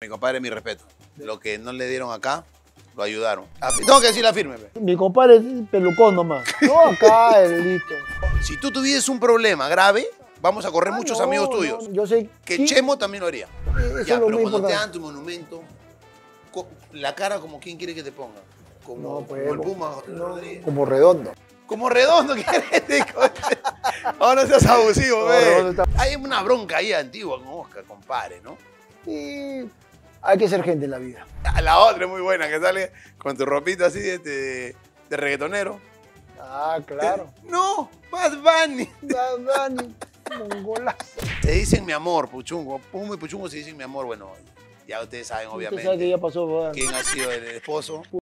Mi compadre, mi respeto. Lo que no le dieron acá, lo ayudaron. Tengo que decir la firme. Pe. Mi compadre es pelucón nomás. No acá, listo. Si tú tuvieses un problema grave, vamos a correr muchos no, amigos tuyos. no, yo sé Que Chemo también lo haría. Eso Ya, es lo pero muy cuando te importante. dan tu monumento, la cara como quién quiere que te ponga. Como, No, pues, como el Puma no, Rodríguez. como redondo. Como redondo, ¿quieres? Ahora no seas abusivo, No, ve. Redondo está- Hay una bronca ahí antigua con Oscar, compadre, ¿no? Y hay que ser gente en la vida. La otra es muy buena, que sale con tu ropita así de reggaetonero. Ah, claro. No, Bad Bunny. Dani, mongolazo. Te dicen mi amor, Puchungo. Puma y Puchungo se dicen mi amor. Bueno, ya ustedes saben, Usted obviamente, sabe que ya pasó, ¿verdad? quién ha sido el esposo.